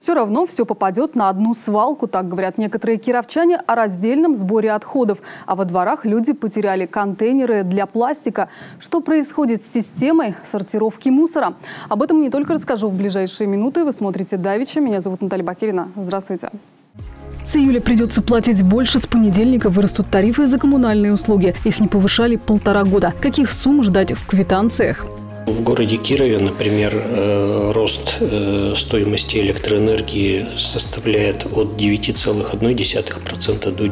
Все равно все попадет на одну свалку, так говорят некоторые кировчане о раздельном сборе отходов. А во дворах люди потеряли контейнеры для пластика. Что происходит с системой сортировки мусора? Об этом не только расскажу в ближайшие минуты. Вы смотрите «Давича». Меня зовут Наталья Бакирина. Здравствуйте. С июля придется платить больше, с понедельника вырастут тарифы за коммунальные услуги. Их не повышали 1,5 года. Каких сумм ждать в квитанциях? В городе Кирове, например, рост стоимости электроэнергии составляет от 9,1% до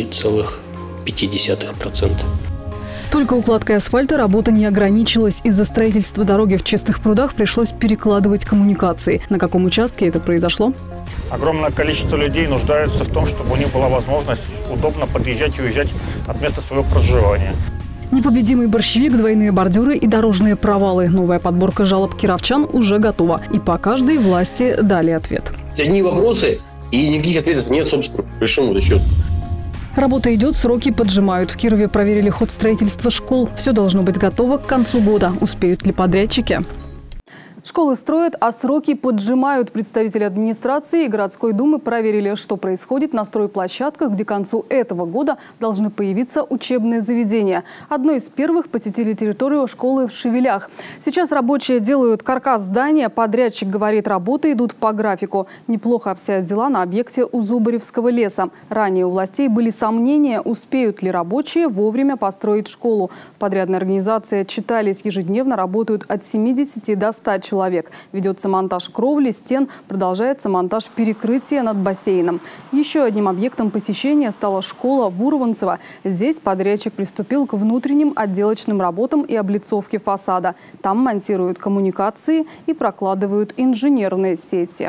9,5%. Только укладкой асфальта работа не ограничилась. Из-за строительства дороги в Чистых прудах пришлось перекладывать коммуникации. На каком участке это произошло? Огромное количество людей нуждаются в том, чтобы у них была возможность удобно подъезжать и уезжать от места своего проживания. Непобедимый борщевик, двойные бордюры и дорожные провалы. Новая подборка жалоб кировчан уже готова. И по каждой власти дали ответ. Одни вопросы и никаких ответов нет, собственно, по большому счету. Работа идет, сроки поджимают. В Кирове проверили ход строительства школ. Все должно быть готово к концу года. Успеют ли подрядчики? Школы строят, а сроки поджимают. Представители администрации и городской думы проверили, что происходит на стройплощадках, где к концу этого года должны появиться учебные заведения. Одно из первых посетили территорию школы в Шевелях. Сейчас рабочие делают каркас здания. Подрядчик говорит, работы идут по графику. Неплохо обстоят дела на объекте у Зубаревского леса. Ранее у властей были сомнения, успеют ли рабочие вовремя построить школу. В подрядной организации отчитались, ежедневно работают от 70 до 100 человек. Ведется монтаж кровли, стен, продолжается монтаж перекрытия над бассейном. Еще одним объектом посещения стала школа в Урванцево. Здесь подрядчик приступил к внутренним отделочным работам и облицовке фасада. Там монтируют коммуникации и прокладывают инженерные сети.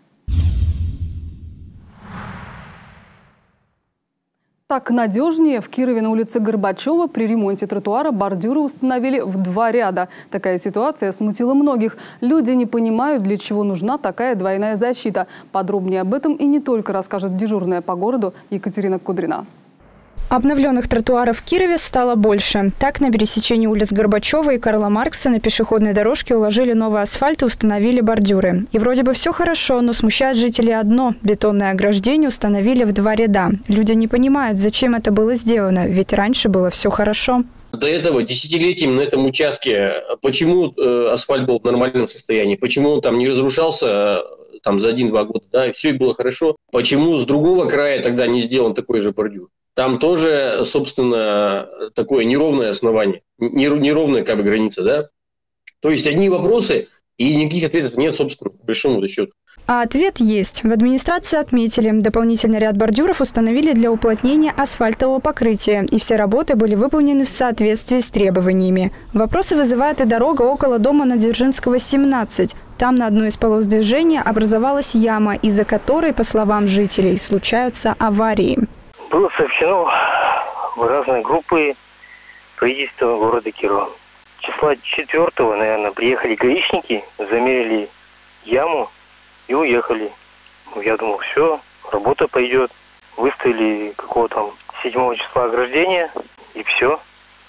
Так надежнее. В Кирове на улице Горбачева при ремонте тротуара бордюры установили в 2 ряда. Такая ситуация смутила многих. Люди не понимают, для чего нужна такая двойная защита. Подробнее об этом и не только расскажет дежурная по городу Екатерина Кудрина. Обновленных тротуаров в Кирове стало больше. Так, на пересечении улиц Горбачева и Карла Маркса на пешеходной дорожке уложили новый асфальт и установили бордюры. И вроде бы все хорошо, но смущает жителей одно – бетонное ограждение установили в 2 ряда. Люди не понимают, зачем это было сделано, ведь раньше было все хорошо. До этого десятилетиями на этом участке, почему асфальт был в нормальном состоянии, почему он там не разрушался там, за 1-2 года, да, и все было хорошо. Почему с другого края тогда не сделан такой же бордюр? Там тоже, собственно, такое неровное основание, неровная как бы граница, да. То есть одни вопросы и никаких ответов нет, собственно, по большому счету. А ответ есть. В администрации отметили, дополнительный ряд бордюров установили для уплотнения асфальтового покрытия, и все работы были выполнены в соответствии с требованиями. Вопросы вызывает и дорога около дома на Дзержинского, 17. Там на одной из полос движения образовалась яма, из-за которой, по словам жителей, случаются аварии. Было сообщено в разные группы правительства города Кирова. Числа 4-го, наверное, приехали гаишники, замерили яму и уехали. Я думал, все, работа пойдет. Выставили какого-то 7 числа ограждения и все.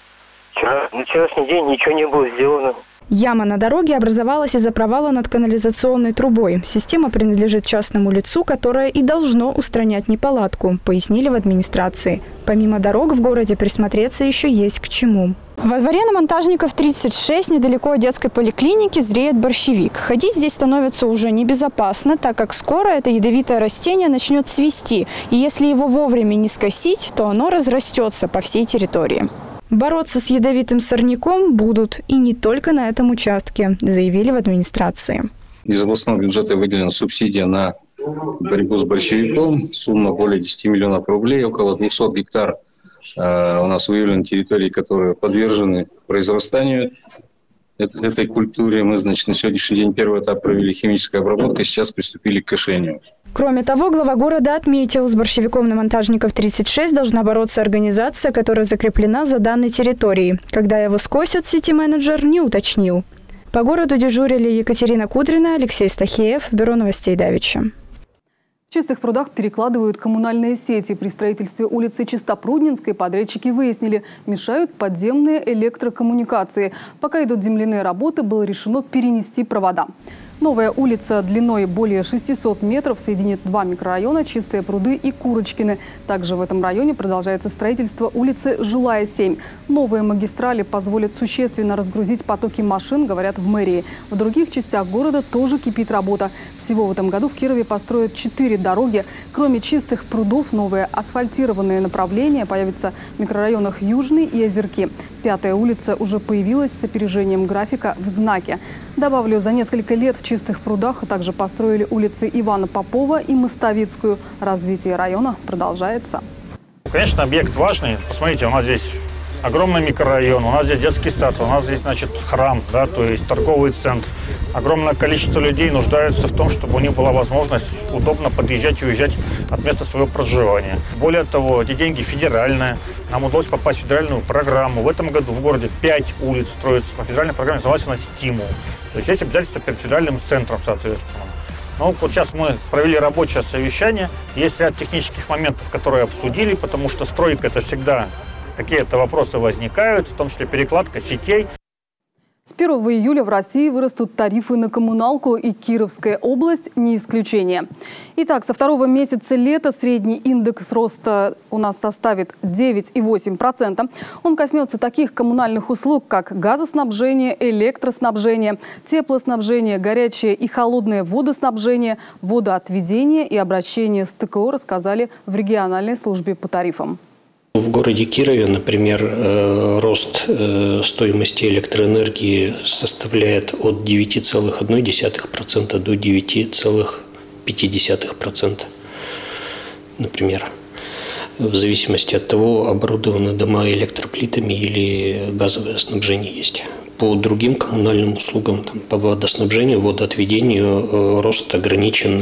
На вчерашний день ничего не было сделано. Яма на дороге образовалась из-за провала над канализационной трубой. Система принадлежит частному лицу, которое и должно устранять неполадку, пояснили в администрации. Помимо дорог в городе присмотреться еще есть к чему. Во дворе на Монтажников 36, недалеко от детской поликлиники, зреет борщевик. Ходить здесь становится уже небезопасно, так как скоро это ядовитое растение начнет цвести. И если его вовремя не скосить, то оно разрастется по всей территории. Бороться с ядовитым сорняком будут и не только на этом участке, заявили в администрации. Из областного бюджета выделена субсидия на борьбу с борщевиком. Сумма более 10 миллионов рублей, около 200 гектар у нас выявлены территории, которые подвержены произрастанию этой культуре. Мы, значит, на сегодняшний день первый этап провели химическую обработку, сейчас приступили к кошению. Кроме того, глава города отметил, с борщевиком на Монтажников 36 должна бороться организация, которая закреплена за данной территорией. Когда его скосят, сити-менеджер не уточнил. По городу дежурили Екатерина Кудрина, Алексей Стахеев, Бюро новостей Давича. В Чистых прудах перекладывают коммунальные сети. При строительстве улицы Чистопрудненской подрядчики выяснили, мешают подземные электрокоммуникации. Пока идут земляные работы, было решено перенести провода. Новая улица длиной более 600 метров соединит два микрорайона – Чистые пруды и Курочкины. Также в этом районе продолжается строительство улицы Жилая, 7. Новые магистрали позволят существенно разгрузить потоки машин, говорят в мэрии. В других частях города тоже кипит работа. Всего в этом году в Кирове построят 4 дороги. Кроме Чистых прудов, новые асфальтированные направления появятся в микрорайонах Южный и Озерки. 5-я улица уже появилась с опережением графика в знаке. Добавлю, за несколько лет в Чистых прудах также построили улицы Ивана Попова и Мостовицкую. Развитие района продолжается. Конечно, объект важный. Посмотрите, у нас здесь огромный микрорайон, у нас здесь детский сад, у нас здесь, значит, храм, да, то есть торговый центр. Огромное количество людей нуждаются в том, чтобы у них была возможность удобно подъезжать и уезжать от места своего проживания. Более того, эти деньги федеральные. Нам удалось попасть в федеральную программу. В этом году в городе 5 улиц строятся по федеральной программе, называется она «Стимул». То есть есть обязательства перед федеральным центром, соответственно. Но вот сейчас мы провели рабочее совещание. Есть ряд технических моментов, которые обсудили, потому что стройка – это всегда какие-то вопросы возникают, в том числе перекладка сетей. С 1 июля в России вырастут тарифы на коммуналку, и Кировская область не исключение. Итак, со второго месяца лета средний индекс роста у нас составит 9,8%. Он коснется таких коммунальных услуг, как газоснабжение, электроснабжение, теплоснабжение, горячее и холодное водоснабжение, водоотведение и обращение с ТКО, рассказали в региональной службе по тарифам. В городе Кирове, например, рост стоимости электроэнергии составляет от 9,1% до 9,5%, например. В зависимости от того, оборудованы дома электроплитами или газовое снабжение есть. По другим коммунальным услугам, по водоснабжению, водоотведению, рост ограничен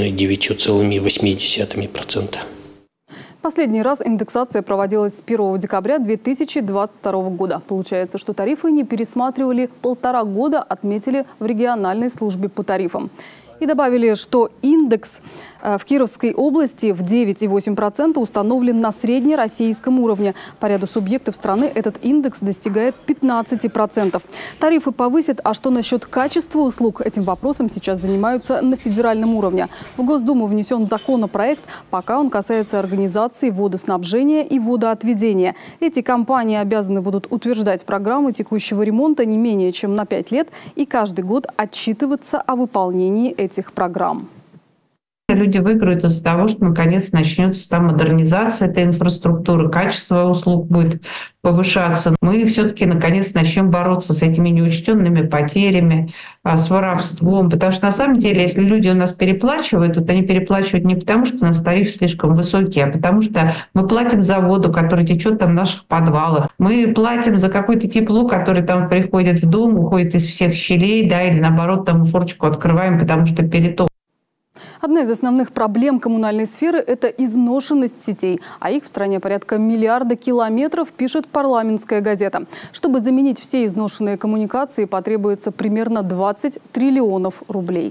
9,8%. Последний раз индексация проводилась с 1 декабря 2022 года. Получается, что тарифы не пересматривали 1,5 года, отметили в региональной службе по тарифам. И добавили, что индекс в Кировской области в 9,8% установлен на среднероссийском уровне. По ряду субъектов страны этот индекс достигает 15%. Тарифы повысят, а что насчет качества услуг? Этим вопросом сейчас занимаются на федеральном уровне. В Госдуму внесен законопроект, пока он касается организации водоснабжения и водоотведения. Эти компании обязаны будут утверждать программы текущего ремонта не менее чем на 5 лет и каждый год отчитываться о выполнении этих программ. Люди выиграют из-за того, что наконец начнется там модернизация этой инфраструктуры, качество услуг будет повышаться. Мы все-таки наконец начнем бороться с этими неучтенными потерями, с воровством. Потому что на самом деле, если люди у нас переплачивают, то они переплачивают не потому, что у нас тариф слишком высокий, а потому что мы платим за воду, которая течет там в наших подвалах. Мы платим за какое-то тепло, которое там приходит в дом, уходит из всех щелей, да, или наоборот там форточку открываем, потому что переток. Одна из основных проблем коммунальной сферы – это изношенность сетей. А их в стране порядка 1 миллиарда километров, пишет «Парламентская газета». Чтобы заменить все изношенные коммуникации, потребуется примерно 20 триллионов рублей.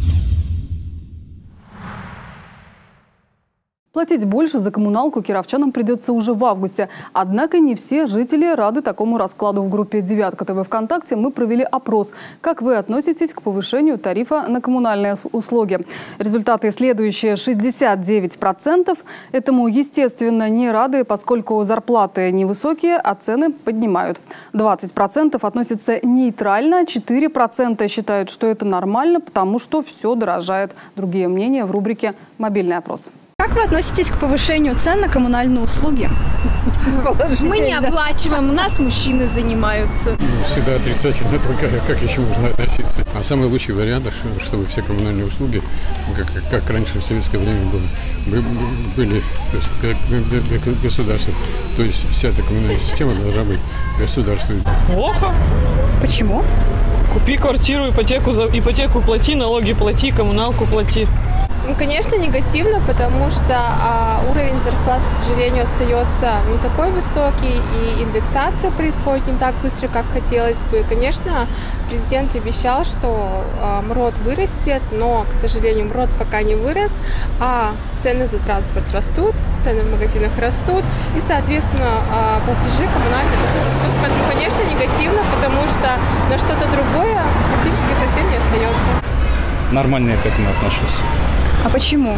Платить больше за коммуналку кировчанам придется уже в августе. Однако не все жители рады такому раскладу. В группе «Девятка ТВ ВКонтакте» мы провели опрос. Как вы относитесь к повышению тарифа на коммунальные услуги? Результаты следующие: 69% этому, естественно, не рады, поскольку зарплаты невысокие, а цены поднимают. 20% относятся нейтрально, 4% считают, что это нормально, потому что все дорожает. Другие мнения в рубрике «Мобильный опрос». Как вы относитесь к повышению цен на коммунальные услуги? Мы не оплачиваем, у нас мужчины занимаются. Всегда отрицательно, только как еще можно относиться. А самый лучший вариант, чтобы все коммунальные услуги, как раньше в советское время были государством. То есть вся эта коммунальная система должна быть государственной. Плохо. Почему? Купи квартиру, ипотеку плати, налоги плати, коммуналку плати. Ну, конечно, негативно, потому что уровень зарплат, к сожалению, остается не такой высокий, и индексация происходит не так быстро, как хотелось бы. Конечно, президент обещал, что МРОТ вырастет, но, к сожалению, МРОТ пока не вырос, а цены за транспорт растут, цены в магазинах растут, и, соответственно, платежи коммунальные тоже растут. Поэтому, конечно, негативно, потому что на что-то другое практически совсем не остается. нормально я к этому отношусь. А почему?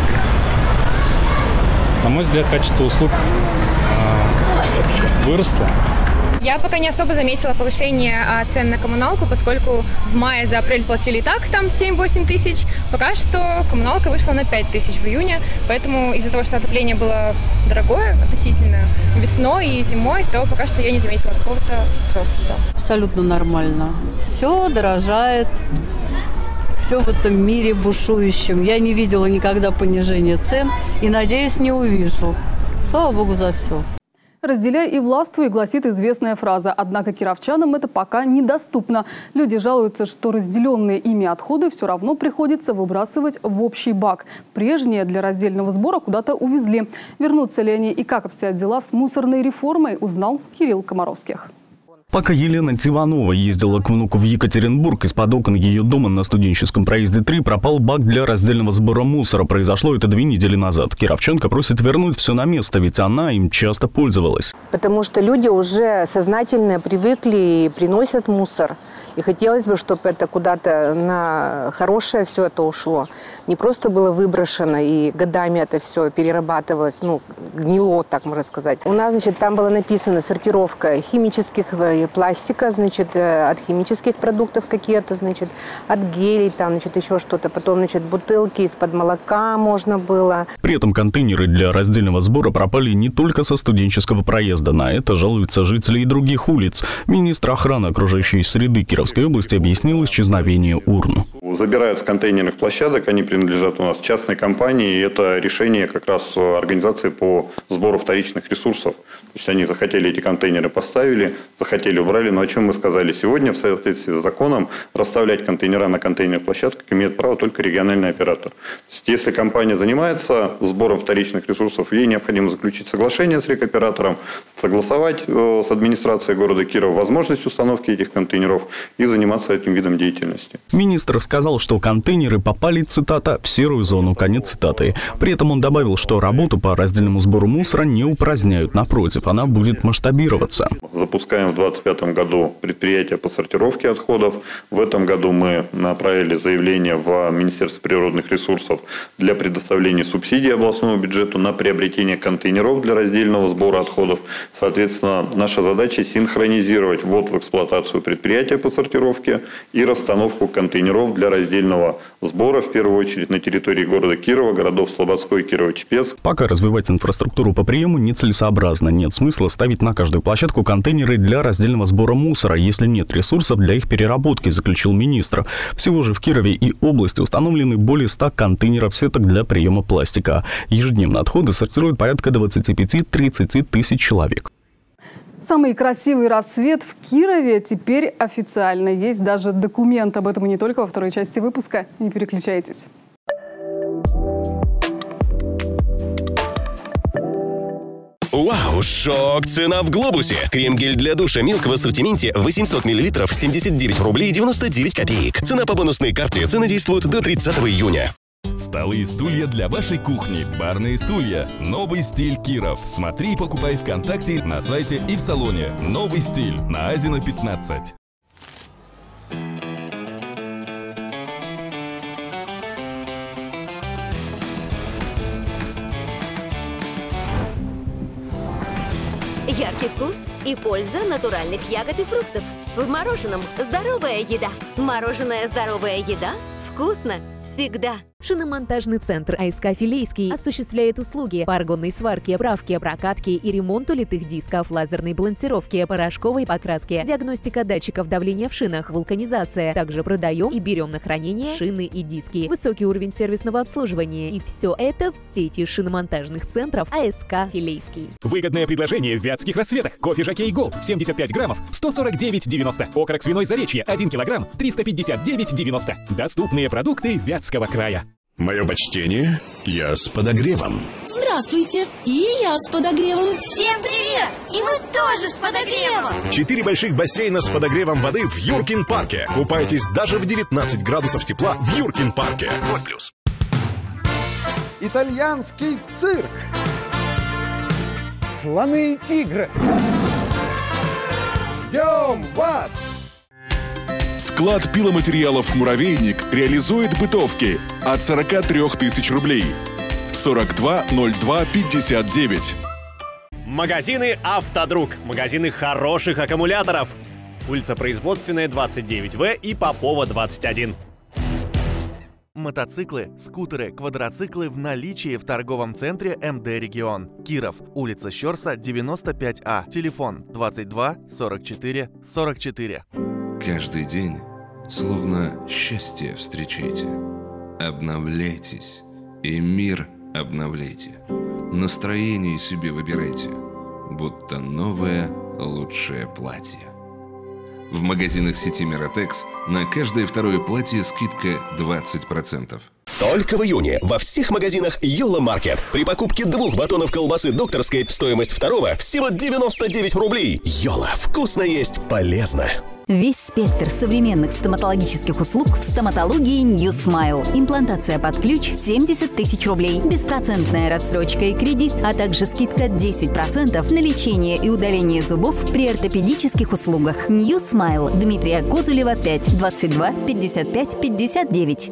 На мой взгляд, качество услуг выросло. Я пока не особо заметила повышение цен на коммуналку, поскольку в мае за апрель платили и так там 7-8 тысяч. Пока что коммуналка вышла на 5 тысяч в июне, поэтому из-за того, что отопление было дорогое относительно весной и зимой, то пока что я не заметила какого-то роста. Абсолютно нормально. Все дорожает. Все в этом мире бушующем. Я не видела никогда понижения цен и, надеюсь, не увижу. Слава Богу за все. «Разделяй и властвуй», гласит известная фраза. Однако кировчанам это пока недоступно. Люди жалуются, что разделенные ими отходы все равно приходится выбрасывать в общий бак. Прежние для раздельного сбора куда-то увезли. Вернутся ли они и как обстоят дела с мусорной реформой, узнал Кирилл Комаровских. Пока Елена Тиванова ездила к внуку в Екатеринбург, из-под окон ее дома на Студенческом проезде 3 пропал бак для раздельного сбора мусора. Произошло это 2 недели назад. Кировчанка просит вернуть все на место, ведь она им часто пользовалась. Потому что люди уже сознательно привыкли и приносят мусор. И хотелось бы, чтобы это куда-то на хорошее все это ушло. Не просто было выброшено и годами это все перерабатывалось, гнило, так можно сказать. У нас, там было написано сортировка химических пластика, от химических продуктов какие-то, от гелей, еще что-то. Потом, бутылки из-под молока можно было. При этом контейнеры для раздельного сбора пропали не только со Студенческого проезда. На это жалуются жители и других улиц. Министр охраны окружающей среды Кировской области объяснил исчезновение урн. Забирают с контейнерных площадок, они принадлежат у нас частной компании, и это решение как раз организации по сбору вторичных ресурсов. То есть они захотели эти контейнеры, поставили, захотели, убрали. Но о чем мы сказали сегодня, в соответствии с законом, расставлять контейнера на контейнерных площадках имеет право только региональный оператор. То есть, если компания занимается сбором вторичных ресурсов, ей необходимо заключить соглашение с рекоператором, согласовать с администрацией города Кирова возможность установки этих контейнеров и заниматься этим видом деятельности. Министр сказал, что контейнеры попали, цитата, в серую зону, конец цитаты. При этом он добавил, что работу по раздельному сбору мусора не упраздняют, напротив, она будет масштабироваться. Запускаем в 2025 году предприятие по сортировке отходов. В этом году мы направили заявление в Министерство природных ресурсов для предоставления субсидий областному бюджету на приобретение контейнеров для раздельного сбора отходов. Соответственно, наша задача синхронизировать ввод в эксплуатацию предприятия по сортировке и расстановку контейнеров для раздельного сбора, в первую очередь на территории города Кирова, городов Слободской, Кирово-Чепецк. Пока развивать инфраструктуру по приему нецелесообразно. Нет смысла ставить на каждую площадку контейнеры для раздельного сбора мусора, если нет ресурсов для их переработки, заключил министр. Всего же в Кирове и области установлены более 100 контейнеров сеток для приема пластика. Ежедневно отходы сортируют порядка 25-30 тысяч человек. Самый красивый рассвет в Кирове теперь официально. Есть даже документ об этом и не только во второй части выпуска. Не переключайтесь. Вау, шок! Цена в Глобусе. Крем-гель для душа Милк в ассортименте 800 мл 79 рублей 99 копеек. Цена по бонусной карте. Цены действуют до 30 июня. Столы и стулья для вашей кухни. Барные стулья. Новый стиль Киров. Смотри и покупай ВКонтакте, на сайте и в салоне. Новый стиль на Азина 15. Яркий вкус и польза натуральных ягод и фруктов. В мороженом здоровая еда. Мороженое «Здоровая еда» вкусно всегда. Шиномонтажный центр АСК «Филейский» осуществляет услуги по аргонной сварке, правке, прокатке и ремонту литых дисков, лазерной балансировке, порошковой покраске, диагностика датчиков давления в шинах, вулканизация. Также продаем и берем на хранение шины и диски. Высокий уровень сервисного обслуживания. И все это в сети шиномонтажных центров АСК «Филейский». Выгодное предложение в Вятских рассветах. Кофе «Жокей Голд» 75 граммов 149,90. Окорок свиной «Заречье» 1 килограмм 359,90. Доступные продукты Вятского края. Мое почтение, я с подогревом. Здравствуйте, и я с подогревом. Всем привет, и мы тоже с подогревом. 4 больших бассейна с подогревом воды в Юркин-парке. Купайтесь даже в 19 градусов тепла в Юркин-парке. Вот плюс. Итальянский цирк. Слоны и тигры. Ждем вас! Склад пиломатериалов «Муравейник» реализует бытовки от 43 тысяч рублей. 42 02 59. Магазины «Автодруг». Магазины хороших аккумуляторов. Улица Производственная, 29В и Попова, 21. Мотоциклы, скутеры, квадроциклы в наличии в торговом центре МД «Регион». Киров, улица Щорса, 95А. Телефон 22 44 44. Каждый день словно счастье встречайте. Обновляйтесь и мир обновляйте. Настроение себе выбирайте, будто новое лучшее платье. В магазинах сети Миротекс на каждое второе платье скидка 20%. Только в июне во всех магазинах Юла Маркет. При покупке 2 батонов колбасы докторской стоимость второго всего 99 рублей. Юла. Вкусно есть, полезно. Весь спектр современных стоматологических услуг в стоматологии New Smile. Имплантация под ключ 70 тысяч рублей, беспроцентная рассрочка и кредит, а также скидка 10% на лечение и удаление зубов при ортопедических услугах. New Smile. Дмитрия Козулева, 5, 22 55 59.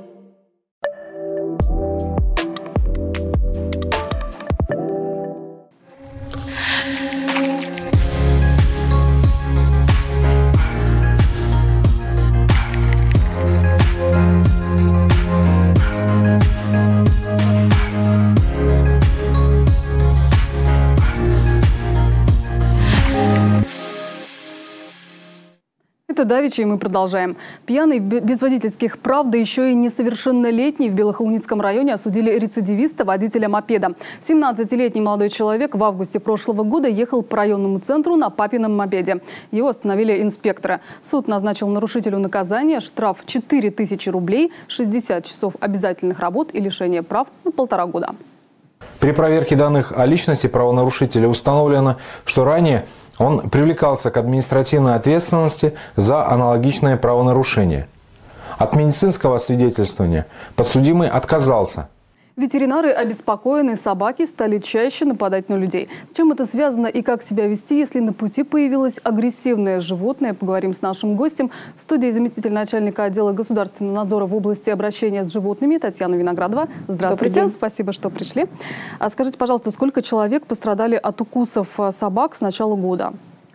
Это давеча, и мы продолжаем. Пьяный без водительских прав, да еще и несовершеннолетний в Белохолуницком районе осудили рецидивиста, водителя мопеда. 17-летний молодой человек в августе прошлого года ехал по районному центру на папином мопеде. Его остановили инспекторы. Суд назначил нарушителю наказание, штраф 4000 рублей, 60 часов обязательных работ и лишение прав на 1,5 года. При проверке данных о личности правонарушителя установлено, что ранее он привлекался к административной ответственности за аналогичное правонарушение. От медицинского освидетельствования подсудимый отказался. Ветеринары обеспокоены, собаки стали чаще нападать на людей. С чем это связано и как себя вести, если на пути появилось агрессивное животное? Поговорим с нашим гостем. В студии заместитель начальника отдела государственного надзора в области обращения с животными Татьяна Виноградова. Здравствуйте. Спасибо, что пришли. Скажите, пожалуйста, сколько человек пострадали от укусов собак с начала года?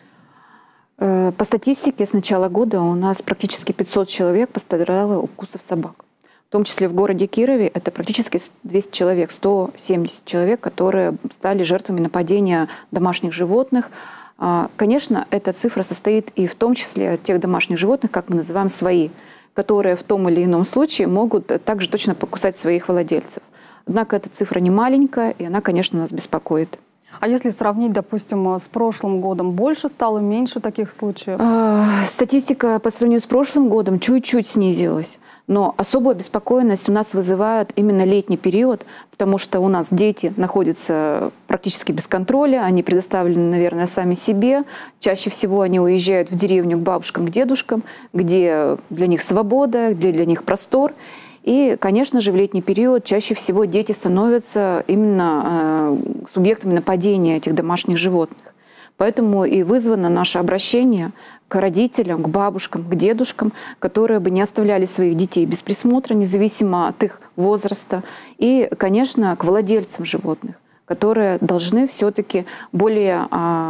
По статистике, с начала года у нас практически 500 человек пострадало от укусов собак. В том числе в городе Кирове это практически 200 человек, 170 человек, которые стали жертвами нападения домашних животных. Конечно, эта цифра состоит и в том числе от тех домашних животных, как мы называем, свои, которые в том или ином случае могут также точно покусать своих владельцев. Однако эта цифра не маленькая, и она, конечно, нас беспокоит. А если сравнить, допустим, с прошлым годом, больше стало, меньше таких случаев? Статистика по сравнению с прошлым годом чуть-чуть снизилась. Но особую обеспокоенность у нас вызывает именно летний период, потому что у нас дети находятся практически без контроля, они предоставлены, наверное, сами себе. Чаще всего они уезжают в деревню к бабушкам, к дедушкам, где для них свобода, где для них простор. И, конечно же, в летний период чаще всего дети становятся именно субъектами нападения этих домашних животных. Поэтому и вызвано наше обращение к родителям, к бабушкам, к дедушкам, которые бы не оставляли своих детей без присмотра, независимо от их возраста. И, конечно, к владельцам животных, которые должны все-таки более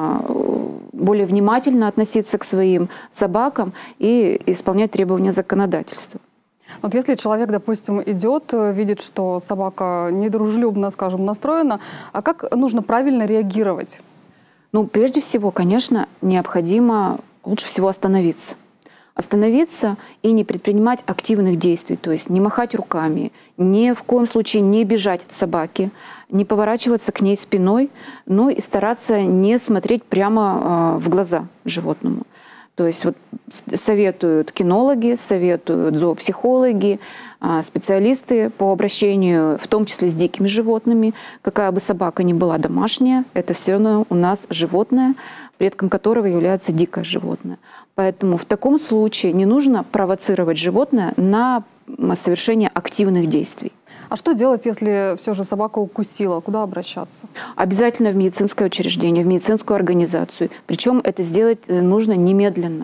внимательно относиться к своим собакам и исполнять требования законодательства. Вот если человек, допустим, идет, видит, что собака недружелюбно, скажем, настроена, а как нужно правильно реагировать? Ну, прежде всего, конечно, необходимо лучше всего остановиться. Остановиться и не предпринимать активных действий, то есть не махать руками, ни в коем случае не бежать от собаки, не поворачиваться к ней спиной, но и стараться не смотреть прямо в глаза животному. То есть вот советуют кинологи, советуют зоопсихологи, специалисты по обращению, в том числе с дикими животными. Какая бы собака ни была домашняя, это все равно у нас животное, предком которого является дикое животное. Поэтому в таком случае не нужно провоцировать животное на совершение активных действий. А что делать, если все же собака укусила? Куда обращаться? Обязательно в медицинское учреждение, в медицинскую организацию. Причем это сделать нужно немедленно.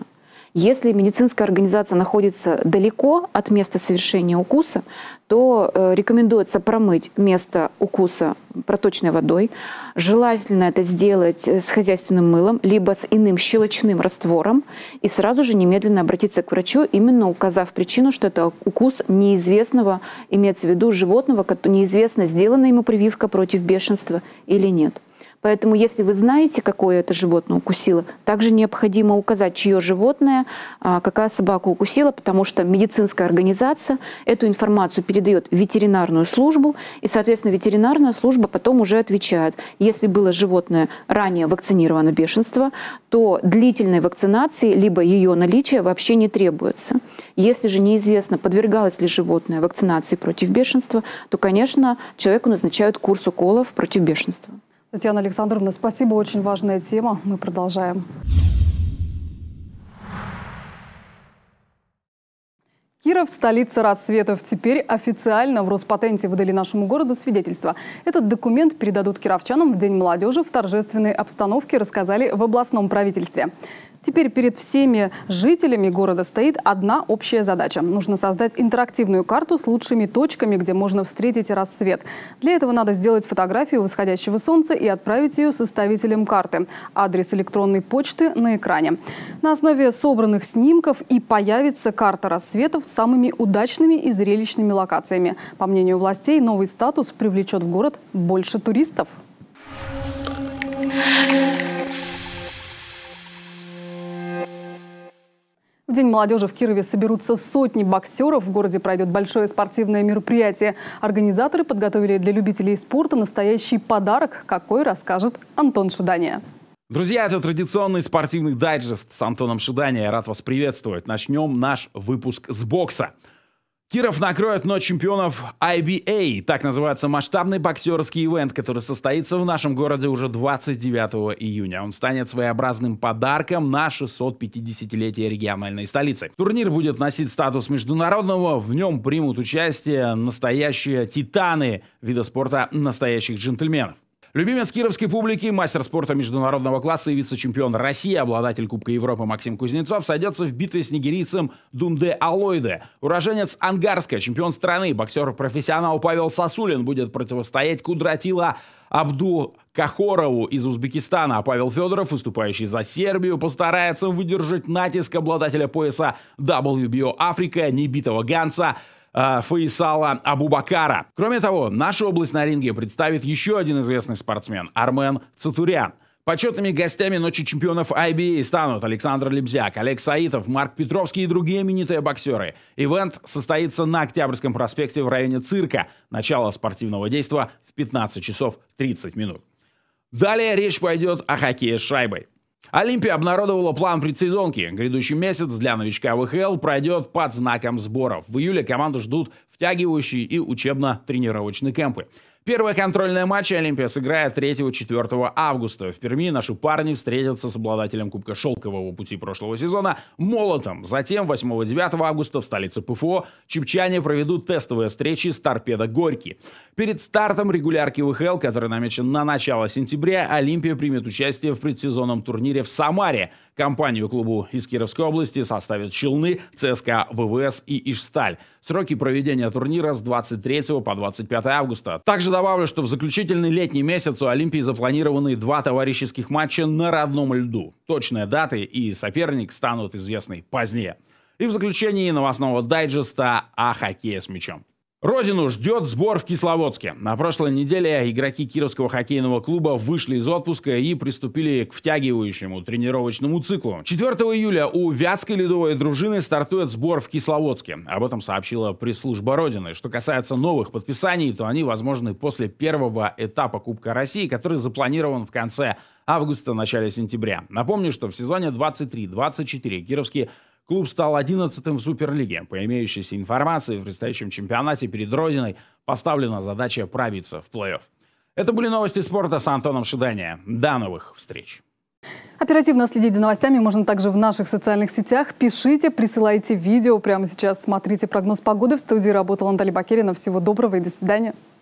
Если медицинская организация находится далеко от места совершения укуса, то рекомендуется промыть место укуса проточной водой. Желательно это сделать с хозяйственным мылом, либо с иным щелочным раствором. И сразу же немедленно обратиться к врачу, именно указав причину, что это укус неизвестного, имеется в виду животного, неизвестно, сделана ему прививка против бешенства или нет. Поэтому, если вы знаете, какое это животное укусило, также необходимо указать, чье животное, какая собака укусила, потому что медицинская организация эту информацию передает в ветеринарную службу, и, соответственно, ветеринарная служба потом уже отвечает. Если было животное ранее вакцинировано бешенство, то длительной вакцинации, либо ее наличие вообще не требуется. Если же неизвестно, подвергалось ли животное вакцинации против бешенства, то, конечно, человеку назначают курс уколов против бешенства. Татьяна Александровна, спасибо, очень важная тема. Мы продолжаем. Киров – столица рассветов. Теперь официально в Роспатенте выдали нашему городу свидетельство. Этот документ передадут кировчанам в День молодежи в торжественной обстановке, рассказали в областном правительстве. Теперь перед всеми жителями города стоит одна общая задача. Нужно создать интерактивную карту с лучшими точками, где можно встретить рассвет. Для этого надо сделать фотографию восходящего солнца и отправить ее составителям карты. Адрес электронной почты на экране. На основе собранных снимков и появится карта рассветов с самыми удачными и зрелищными локациями. По мнению властей, новый статус привлечет в город больше туристов. В День молодежи в Кирове соберутся сотни боксеров. В городе пройдет большое спортивное мероприятие. Организаторы подготовили для любителей спорта настоящий подарок. Какой, расскажет Антон Шидания. Друзья, это традиционный спортивный дайджест с Антоном Шидания. Я рад вас приветствовать. Начнем наш выпуск с бокса. Киров накроет Ночь чемпионов IBA. Так называется масштабный боксерский ивент, который состоится в нашем городе уже 29 июня. Он станет своеобразным подарком на 650-летие региональной столицы. Турнир будет носить статус международного. В нем примут участие настоящие титаны вида спорта, настоящих джентльменов. Любимец кировской публики, мастер спорта международного класса и вице-чемпион России, обладатель Кубка Европы Максим Кузнецов сойдется в битве с нигерийцем Дунде Алойде. Уроженец Ангарска, чемпион страны, боксер-профессионал Павел Сосулин будет противостоять Кудратила Абду-Кахорову из Узбекистана, а Павел Федоров, выступающий за Сербию, постарается выдержать натиск обладателя пояса WBO Африка, небитого ганца Фаисала Абубакара. Кроме того, нашу область на ринге представит еще один известный спортсмен – Армен Цатурян. Почетными гостями Ночи чемпионов IBA станут Александр Лебзяк, Олег Саитов, Марк Петровский и другие именитые боксеры. Ивент состоится на Октябрьском проспекте в районе цирка. Начало спортивного действа в 15 часов 30 минут. Далее речь пойдет о хоккее с шайбой. Олимпия обнародовала план предсезонки. Грядущий месяц для новичка ВХЛ пройдет под знаком сборов. В июле команду ждут втягивающие и учебно-тренировочные кемпы. Первые контрольные матчи Олимпия сыграет 3-4 августа. В Перми наши парни встретятся с обладателем Кубка Шелкового пути прошлого сезона Молотом. Затем 8-9 августа в столице ПФО чепчане проведут тестовые встречи с Торпедо Горький. Перед стартом регулярки ВХЛ, который намечен на начало сентября, Олимпия примет участие в предсезонном турнире в Самаре. Компанию клубу из Кировской области составят Челны, ЦСКА ВВС и Ижсталь. Сроки проведения турнира с 23 по 25 августа. Также добавлю, что в заключительный летний месяц у Олимпии запланированы 2 товарищеских матча на родном льду. Точные даты и соперник станут известны позднее. И в заключении новостного дайджеста о хоккее с мячом. Родину ждет сбор в Кисловодске. На прошлой неделе игроки Кировского хоккейного клуба вышли из отпуска и приступили к втягивающему тренировочному циклу. 4 июля у Вятской ледовой дружины стартует сбор в Кисловодске. Об этом сообщила пресс-служба Родины. Что касается новых подписаний, то они возможны после первого этапа Кубка России, который запланирован в конце августа, начале сентября. Напомню, что в сезоне 23-24 Кировский клуб стал 11-м в Суперлиге. По имеющейся информации, в предстоящем чемпионате перед Родиной поставлена задача пробиться в плей-офф. Это были новости спорта с Антоном Шидания. До новых встреч. Оперативно следить за новостями можно также в наших социальных сетях. Пишите, присылайте видео. Прямо сейчас смотрите прогноз погоды. В студии работала Наталья Бакерина. Всего доброго и до свидания.